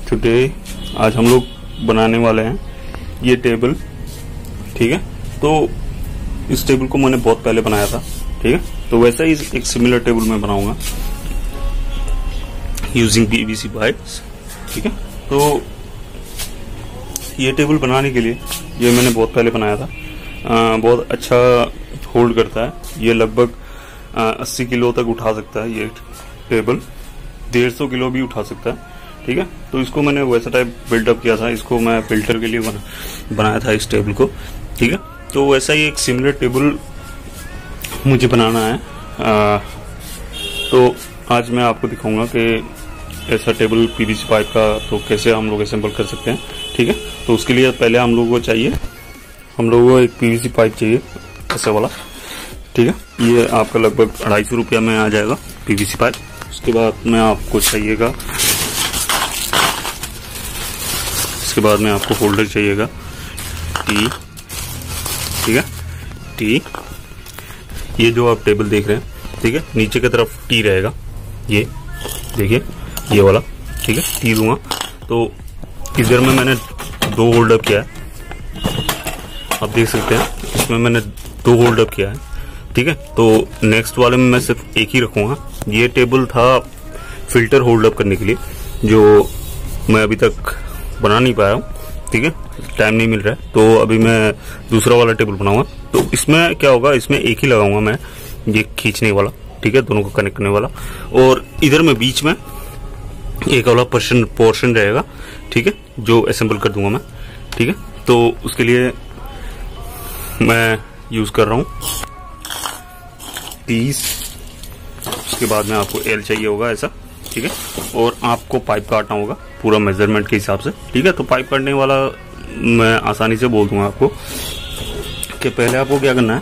Today आज हम लोग बनाने वाले हैं ये टेबल। ठीक है, तो इस टेबल को मैंने बहुत पहले बनाया था। ठीक है, तो वैसा ही एक सिमिलर टेबल मैं बनाऊंगा यूजिंग पीवीसी पाइप्स। ठीक है, तो ये टेबल बनाने के लिए ये मैंने बहुत पहले बनाया था। बहुत अच्छा होल्ड करता है। ये लगभग 80 किलो तक उठा सकता है। ये टेबल 150 किलो भी उठा सकता है। ठीक है, तो इसको मैंने वैसा टाइप बिल्डअप किया था। इसको मैं फिल्टर के लिए बनाया था इस टेबल को। ठीक है, तो वैसा ही एक सिमिलर टेबल मुझे बनाना है। तो आज मैं आपको दिखाऊंगा कि ऐसा टेबल पीवीसी पाइप का तो कैसे हम लोग असेंबल कर सकते हैं। ठीक है, तो उसके लिए पहले हम लोगों को एक पीवीसी पाइप चाहिए ऐसा वाला। ठीक है, ये आपका लगभग 250 रुपया में आ जाएगा पीवीसी पाइप। उसके बाद में आपको चाहिएगा, इसके बाद में आपको होल्डर चाहिएगा टी। ठीक है, टी, ये जो आप टेबल देख रहे हैं, ठीक है, नीचे की तरफ टी रहेगा। ये देखिए, ये वाला। ठीक है, टी दूंगा। तो इधर में मैंने 2 होल्डर किया है, आप देख सकते हैं। इसमें मैंने 2 होल्डर किया है। ठीक है, तो नेक्स्ट वाले में मैं सिर्फ एक ही रखूंगा। ये टेबल था फिल्टर होल्ड अप करने के लिए, जो मैं अभी तक बना नहीं पाया हूँ। ठीक है, टाइम नहीं मिल रहा है, तो अभी मैं दूसरा वाला टेबल बनाऊंगा। तो इसमें क्या होगा, इसमें एक ही लगाऊंगा मैं, ये खींचने वाला। ठीक है, दोनों को कनेक्ट करने वाला। और इधर में बीच में एक वाला पोर्शन रहेगा। ठीक है, जो असेंबल कर दूंगा मैं। ठीक है, तो उसके लिए मैं यूज कर रहा हूँ 30। उसके बाद में आपको एल चाहिए होगा ऐसा। ठीक है, और आपको पाइप काटना होगा पूरा मेजरमेंट के हिसाब से। ठीक है, तो पाइप काटने वाला मैं आसानी से बोल दूंगा आपको कि पहले आपको क्या करना है।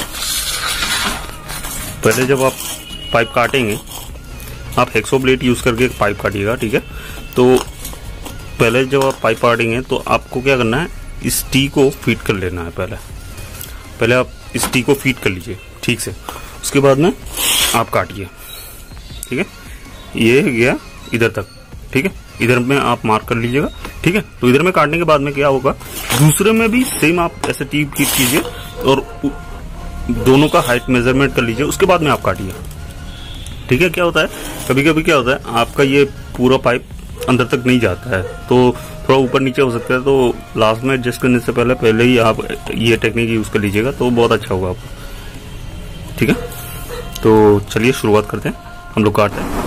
पहले जब आप पाइप काटेंगे, आप हेक्सो ब्लेड यूज करके पाइप काटिएगा। ठीक है, तो पहले जब आप पाइप काटेंगे तो आपको क्या करना है, इस टी को फीड कर लेना है। पहले आप इस टी को फीड कर लीजिए ठीक से। उसके बाद में आप काटिए। ठीक है, ये गया इधर तक। ठीक है, इधर में आप मार्क कर लीजिएगा। ठीक है, तो इधर में काटने के बाद में क्या होगा, दूसरे में भी सेम आप ऐसे टी फीड कीजिए और दोनों का हाइट मेजरमेंट कर लीजिए। उसके बाद में आप काटिए। ठीक है, क्या होता है, कभी कभी क्या होता है, आपका ये पूरा पाइप अंदर तक नहीं जाता है, तो थोड़ा ऊपर नीचे हो सकता है। तो लास्ट में एडजस्ट करने से पहले ही आप ये टेक्निक यूज कर लीजिएगा, तो बहुत अच्छा होगा आपको। ठीक है, तो चलिए शुरुआत करते हैं, हम लोग काटते हैं।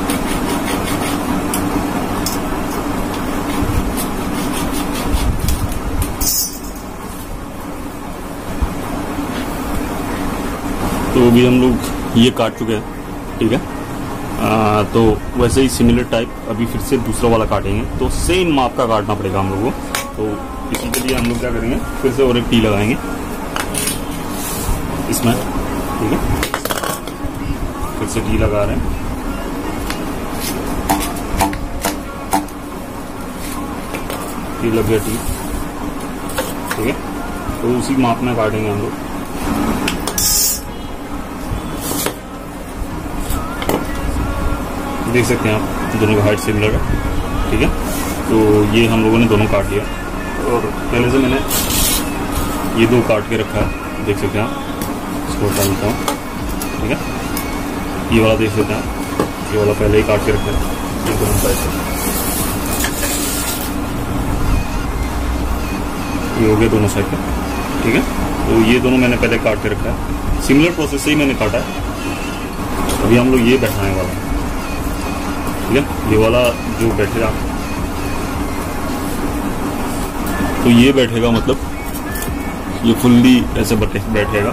तो अभी हम लोग ये काट चुके हैं। ठीक है, तो वैसे ही सिमिलर टाइप अभी फिर से दूसरा वाला काटेंगे, तो सेम माप का काटना पड़ेगा हम लोगों को। तो इसी के लिए हम लोग क्या करेंगे, फिर से और एक टी लगाएंगे इसमें। ठीक है, फिर से टी लगा रहे हैं। टी लग गया टी। ठीक है, तो उसी माप में काटेंगे हम लोग। देख सकते हैं आप, दोनों का हाइट सिमिलर है। ठीक है, तो ये हम लोगों ने दोनों काट लिया, और पहले से मैंने ये 2 काट के रखा है, देख सकते हैं आप। इसको हटा देता हूँ। ठीक है, ये वाला देख सकते हैं आप, ये वाला पहले ही काट के रखा है, ये दोनों साइड से। ये हो गया दोनों साइड का। ठीक है, तो ये दोनों मैंने पहले काट के रखा है, सिमिलर प्रोसेस से ही मैंने काटा है। अभी हम लोग ये बैठाने वाला है। ठीक है, ये वाला जो बैठेगा, तो ये बैठेगा, मतलब ये फुल्ली ऐसे बैठेगा।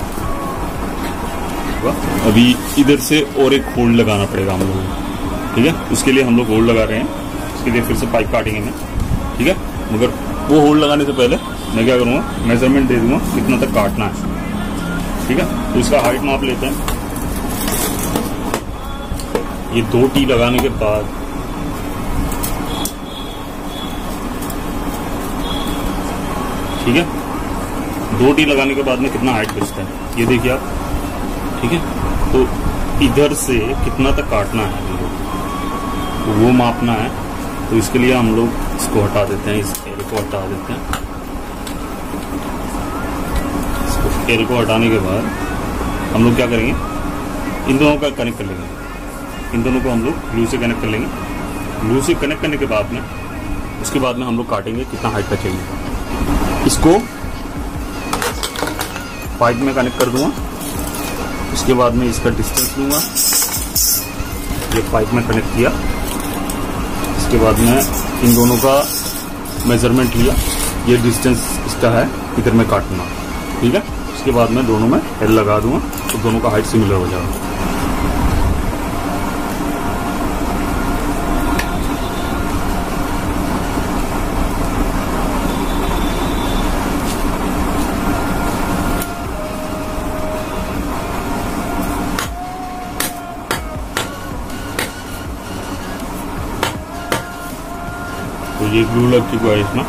अभी इधर से और एक होल्ड लगाना पड़ेगा हम लोगों को। ठीक है, उसके लिए हम लोग होल्ड लगा रहे हैं। उसके लिए फिर से पाइप काटेंगे मैं। ठीक है, मगर वो होल्ड लगाने से पहले मैं क्या करूँगा, मेजरमेंट दे दूंगा कितना तक काटना है। ठीक है, तो इसका हाइट माप लेते हैं। ये 2 टी लगाने के बाद ठीक है, 2 टी लगाने के बाद में कितना हाइट बचता है ये देखिए आप। ठीक है, तो इधर से कितना तक काटना है वो मापना है। तो इसके लिए हम लोग इसको हटा देते हैं, इस एयर को हटा देते हैं। इसको एयर को हटाने के बाद हम लोग क्या करेंगे, इन दोनों का कनेक्ट कर लेंगे। इन दोनों को हम लोग ग्लू से कनेक्ट कर लेंगे। ग्लू से कनेक्ट करने के बाद में उसके बाद में हम लोग काटेंगे कितना हाइट का चाहिए। इसको पाइप में कनेक्ट कर दूंगा। इसके बाद में इसका डिस्टेंस लूँगा, ये पाइप में कनेक्ट किया। इसके बाद में इन दोनों का मेजरमेंट लिया, ये डिस्टेंस इसका है, इधर में काटना, ठीक है। इसके बाद में दोनों में एल लगा दूंगा तो दोनों का हाइट सिमिलर हो जाएगा। तो ये ग्लू लग चुका है इसमें।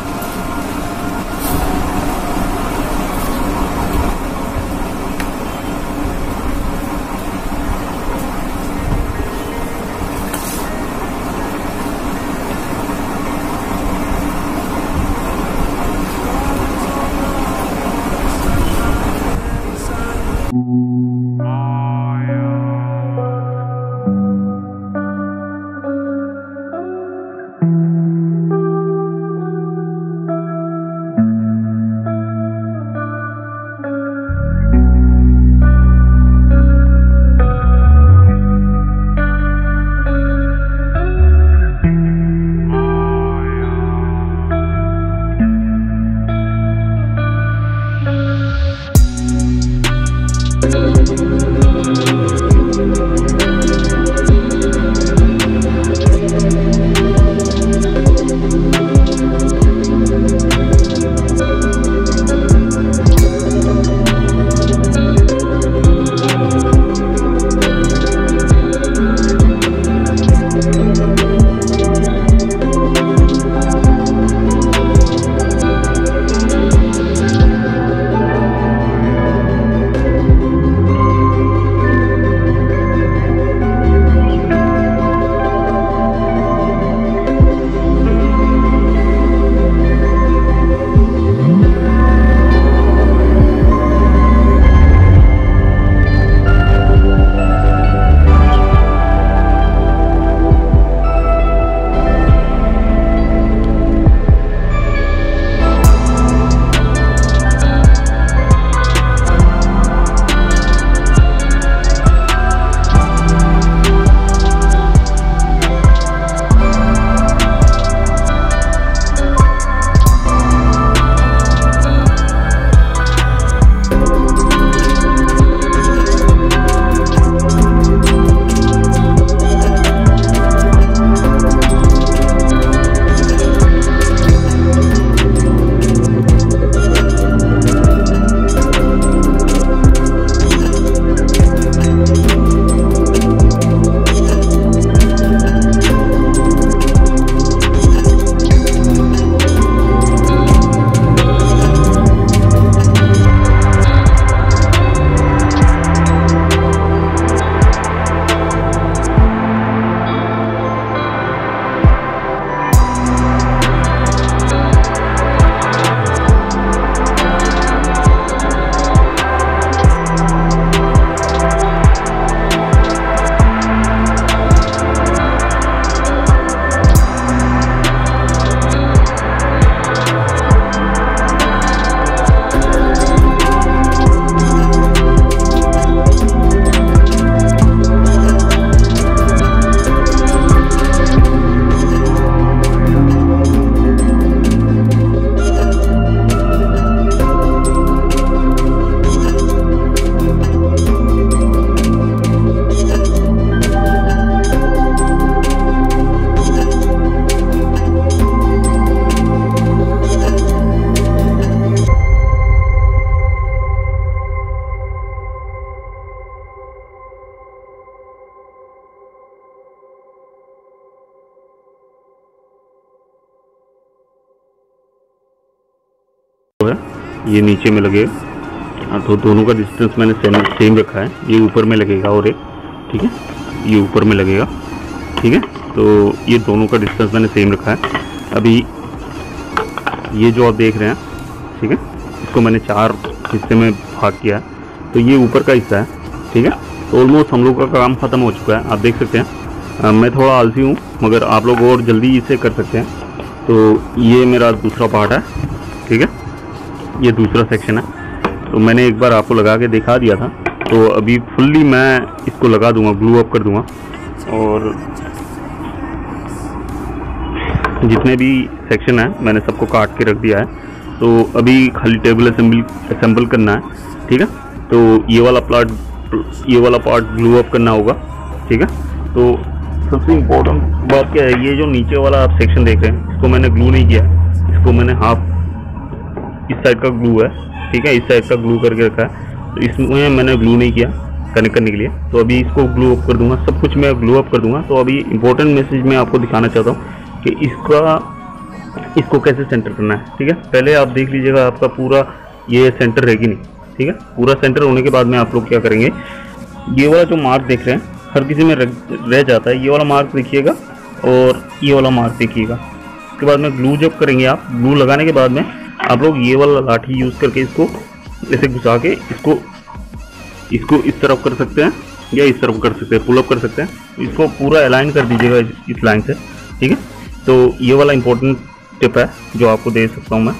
है ये नीचे में लगेगा, तो दोनों का डिस्टेंस मैंने सेम रखा है। ये ऊपर में लगेगा और एक, ठीक है, ये ऊपर में लगेगा, ठीक है। तो ये दोनों का डिस्टेंस मैंने सेम रखा है। अभी ये जो आप देख रहे हैं, ठीक है, इसको मैंने 4 हिस्से में भाग किया है। तो ये ऊपर का हिस्सा है, ठीक है। तो ऑलमोस्ट हम लोग का काम ख़त्म हो चुका है, आप देख सकते हैं। मैं थोड़ा आलसी हूँ, मगर आप लोग और जल्दी इसे कर सकते हैं। तो ये मेरा दूसरा पार्ट है, ठीक है, ये दूसरा सेक्शन है। तो मैंने एक बार आपको लगा के दिखा दिया था, तो अभी फुल्ली मैं इसको लगा दूंगा, ग्लू अप कर दूंगा। और जितने भी सेक्शन है मैंने सबको काट के रख दिया है। तो अभी खाली टेबल असेंबल करना है, ठीक है। तो ये वाला पार्ट ग्लू अप करना होगा, ठीक है। तो सबसे इम्पोर्टेंट बात क्या है, ये जो नीचे वाला आप सेक्शन देख रहे हैं, इसको मैंने ग्लू नहीं किया, इसको मैंने हाफ इस साइड का ग्लू है, ठीक है, इस साइड का ग्लू करके रखा है। तो इसमें मैंने ग्लू नहीं किया कनेक्ट करने के लिए। तो अभी इसको ग्लू अप कर दूंगा, सब कुछ मैं ग्लू अप कर दूंगा। तो अभी इंपॉर्टेंट मैसेज मैं आपको दिखाना चाहता हूँ कि इसको कैसे सेंटर करना है, ठीक है। पहले आप देख लीजिएगा आपका पूरा ये सेंटर रहेगी नहीं, ठीक है। पूरा सेंटर होने के बाद में आप लोग क्या करेंगे, ये वाला जो मार्क देख रहे हैं हर किसी में रह जाता है, ये वाला मार्क देखिएगा और ये वाला मार्क देखिएगा। उसके बाद में ग्लू जब करेंगे आप, ग्लू लगाने के बाद में आप लोग ये वाला लाठी यूज़ करके इसको ऐसे घुसा के इसको इस तरफ कर सकते हैं या इस तरफ कर सकते हैं, पुल अप कर सकते हैं। इसको पूरा अलाइन कर दीजिएगा इस लाइन से, ठीक है। तो ये वाला इंपॉर्टेंट टिप है जो आपको दे सकता हूँ मैं।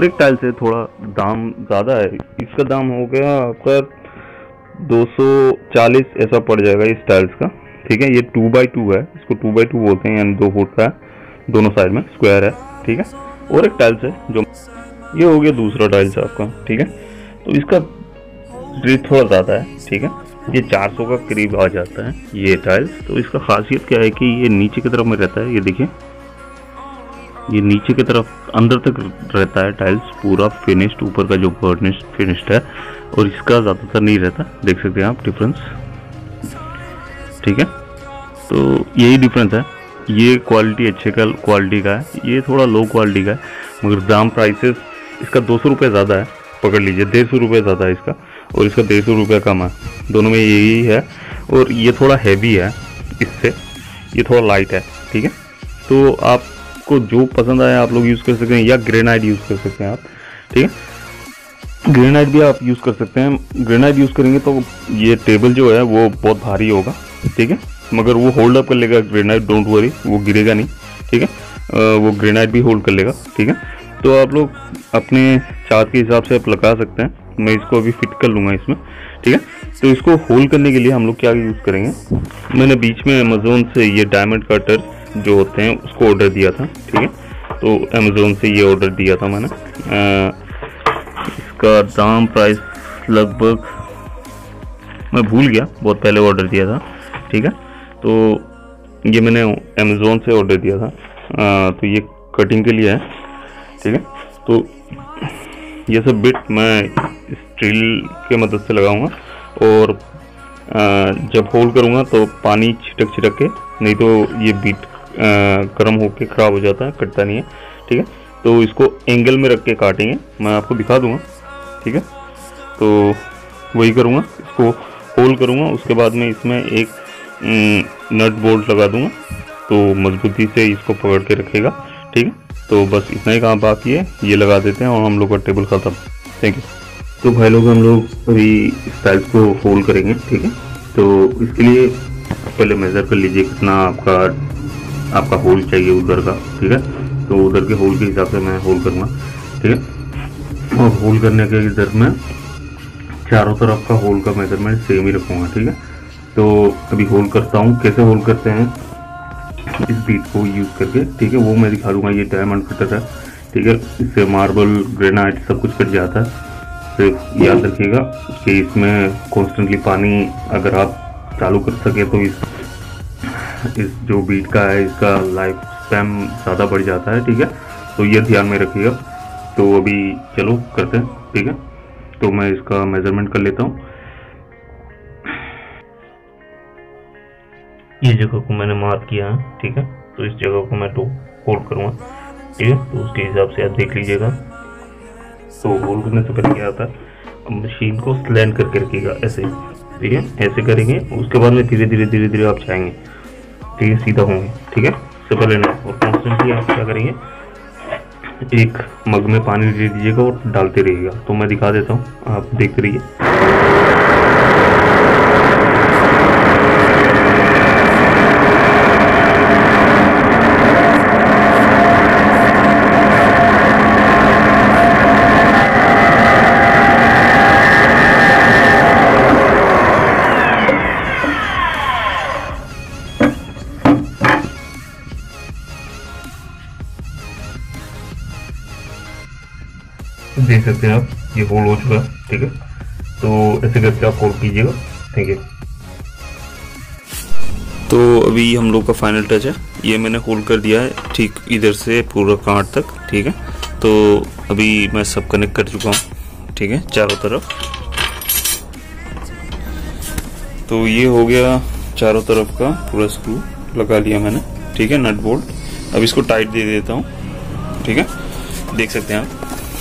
और एक टाइल्स है, थोड़ा दाम ज़्यादा है, इसका दाम हो गया आपका 240 ऐसा पड़ जाएगा इस टाइल्स का। ठीक है, ये 2x2 है, इसको 2x2 बोलते हैं, यानी 2 फुट का है, दोनों साइड में स्क्वायर है। ठीक है, और एक टाइल्स है जो ये हो गया दूसरा टाइल्स आपका। ठीक है, तो इसका रेट थोड़ा ज़्यादा है। ठीक है, ये 400 का करीब आ जाता है ये टाइल्स। तो इसका खासियत क्या है कि ये नीचे की तरफ में रहता है, ये देखिए, ये नीचे की तरफ अंदर तक रहता है टाइल्स, पूरा फिनिश्ड, ऊपर का जो फिनिश्ड है, और इसका ज़्यादातर नहीं रहता। देख सकते हैं आप डिफरेंस। ठीक है, तो यही डिफरेंस है। ये क्वालिटी अच्छे का क्वालिटी का है, ये थोड़ा लो क्वालिटी का है, मगर दाम प्राइसेस इसका 200 रुपये ज़्यादा है, पकड़ लीजिए 150 रुपये ज़्यादा है इसका, और इसका 150 रुपये कम है, दोनों में यही है। और ये थोड़ा हैवी है इससे, ये थोड़ा लाइट है। ठीक है, तो आपको जो पसंद आया आप लोग यूज़ कर सकते हैं, या ग्रेनाइट यूज़ कर सकते हैं आप। ठीक है, ग्रेनाइट भी आप यूज़ कर सकते हैं। ग्रेनाइट यूज़ करेंगे तो ये टेबल जो है वो बहुत भारी होगा। ठीक है, मगर वो होल्ड अप कर लेगा ग्रेनाइट, डोंट वरी, वो गिरेगा नहीं। ठीक है, वो ग्रेनाइट भी होल्ड कर लेगा। ठीक है, तो आप लोग अपने चार्ज के हिसाब से आप लगा सकते हैं। मैं इसको अभी फिट कर लूँगा इसमें। ठीक है, तो इसको होल्ड करने के लिए हम लोग क्या यूज़ करेंगे, मैंने बीच में अमेज़ोन से ये डायमंड कटर जो होते हैं उसको ऑर्डर दिया था। ठीक है, तो अमेज़ोन से ये ऑर्डर दिया था मैंने। इसका दाम प्राइस लगभग मैं भूल गया, बहुत पहले ऑर्डर दिया था। ठीक है, तो ये मैंने अमेज़ोन से ऑर्डर दिया था। तो ये कटिंग के लिए है। ठीक है, तो ये सब बिट मैं स्टील के मदद से लगाऊंगा, और जब होल्ड करूंगा तो पानी छिटक के, नहीं तो ये बीट गर्म होके ख़राब हो जाता है, कटता नहीं है। ठीक है, तो इसको एंगल में रख के काटेंगे, मैं आपको दिखा दूंगा। ठीक है, तो वही करूँगा, इसको होल्ड करूँगा, उसके बाद में इसमें एक नट बोल्ट लगा दूंगा, तो मजबूती से इसको पकड़ के रखेगा। ठीक है, तो बस इतना ही काम बाकी है, ये लगा देते हैं और हम लोग का टेबल ख़त्म। Thank you. तो भाई लोग, हम लोग अभी इस टाइल्स को होल्ड करेंगे। ठीक है, तो इसके लिए पहले मेज़र कर लीजिए कितना आपका होल चाहिए उधर का। ठीक है, तो उधर के होल के हिसाब से मैं होल्ड करूँगा। ठीक है, और होल्ड करने के इधर में चारों तरफ का होल का मेजरमेंट सेम ही रखूँगा। ठीक है, तो अभी होल्ड करता हूँ, कैसे होल्ड करते हैं इस बीट को यूज़ करके। ठीक है, वो मैं दिखा दूँगा। ये डायमंड कटर है। ठीक है, इससे मार्बल, ग्रेनाइट सब कुछ कट जाता है। सिर्फ याद रखिएगा कि इसमें कॉन्स्टेंटली पानी अगर आप चालू कर सके तो इस जो बीट का है इसका लाइफ स्पैन ज़्यादा बढ़ जाता है। ठीक है, तो ये ध्यान में रखिएगा। तो अभी चलो करते हैं। ठीक है, तो मैं इसका मेजरमेंट कर लेता हूँ। ये जगह को मैंने मार्क किया है। ठीक है, तो इस जगह को मैं होल्ड करूँगा। ठीक है, तो उसके हिसाब से आप देख लीजिएगा। तो होल्ड करने से पहले क्या आता है, मशीन को स्लैंड करके रखिएगा ऐसे। ठीक है, ऐसे करेंगे, उसके बाद में धीरे धीरे आप जाएंगे। ठीक है, सीधा होंगे। ठीक है, इससे पहले ना, और कॉन्स्टेंटली आप क्या करेंगे, एक मग में पानी दे दीजिएगा और डालते रहिएगा। तो मैं दिखा देता हूँ, आप देखते रहिए। देख सकते हैं आप, ये होल्ड हो चुका है। ठीक है, तो ऐसे करके आप होल्ड कीजिएगा। Thank you. तो अभी हम लोग का फाइनल टच है, ये मैंने होल्ड कर दिया है ठीक इधर से पूरा कांट तक। ठीक है, तो अभी मैं सब कनेक्ट कर चुका हूँ। ठीक है, चारों तरफ। तो ये हो गया चारों तरफ का पूरा स्क्रू लगा लिया मैंने। ठीक है, नट बोल्ट। अब इसको टाइट दे देता हूँ। ठीक है, देख सकते हैं आप,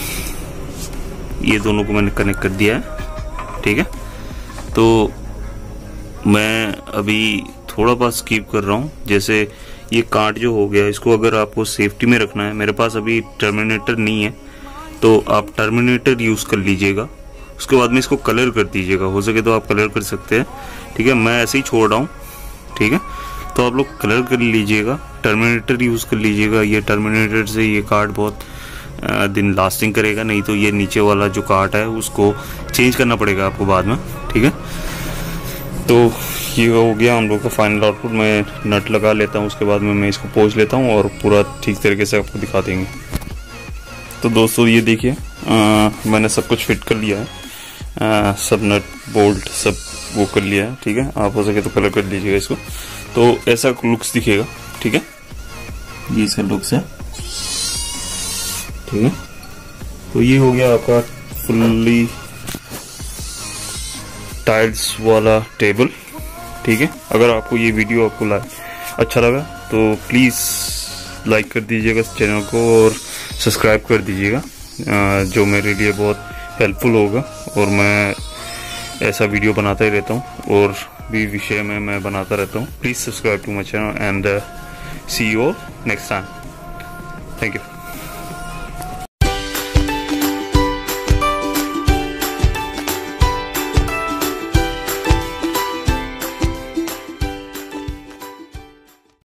ये दोनों को मैंने कनेक्ट कर दिया है। ठीक है, तो मैं अभी थोड़ा पास स्किप कर रहा हूँ। जैसे ये कांट जो हो गया, इसको अगर आपको सेफ्टी में रखना है, मेरे पास अभी टर्मिनेटर नहीं है, तो आप टर्मिनेटर यूज़ कर लीजिएगा। उसके बाद में इसको कलर कर दीजिएगा, हो सके तो आप कलर कर सकते हैं। ठीक है, मैं ऐसे ही छोड़ रहा हूँ। ठीक है, तो आप लोग कलर कर लीजिएगा, टर्मिनेटर यूज़ कर लीजिएगा। ये टर्मिनेटर से ये कार्ड बहुत दिन लास्टिंग करेगा, नहीं तो ये नीचे वाला जो काट है उसको चेंज करना पड़ेगा आपको बाद में, ठीक है। तो ये हो गया हम लोग का फाइनल आउटपुट। मैं नट लगा लेता हूँ, उसके बाद में मैं इसको पोंछ लेता हूँ और पूरा ठीक तरीके से आपको दिखा देंगे। तो दोस्तों ये देखिए मैंने सब कुछ फिट कर लिया है, सब नट बोल्ट सब वो कर लिया है, ठीक है। आप हो सके तो कलर कर दीजिएगा इसको, तो ऐसा लुक्स दिखेगा, ठीक है। ये इसका लुक्स है, ठीक है। तो ये हो गया आपका फुल्ली टाइल्स वाला टेबल, ठीक है। अगर आपको ये वीडियो आपको अच्छा लगा तो प्लीज़ लाइक कर दीजिएगा इस चैनल को और सब्सक्राइब कर दीजिएगा, जो मेरे लिए बहुत हेल्पफुल होगा। और मैं ऐसा वीडियो बनाता ही रहता हूँ और भी विषय में मैं बनाता रहता हूँ। Please subscribe to my channel and see you next time. Thank you.